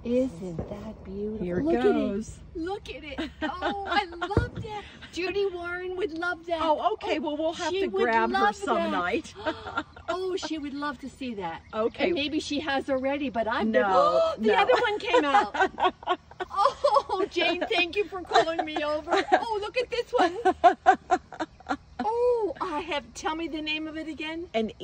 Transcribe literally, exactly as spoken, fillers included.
Isn't that beautiful? Here it Look goes. At it. Look at it. Oh, I love that. Judy Warren would love that. Oh, okay. Well, we'll have she to grab her love some that. night. Oh, she would love to see that. Okay. And maybe she has already, but I've No, been. Oh, the no. other one came out. Oh, Jane, thank you for calling me over. Oh, look at this one. Oh, I have. Tell me the name of it again. An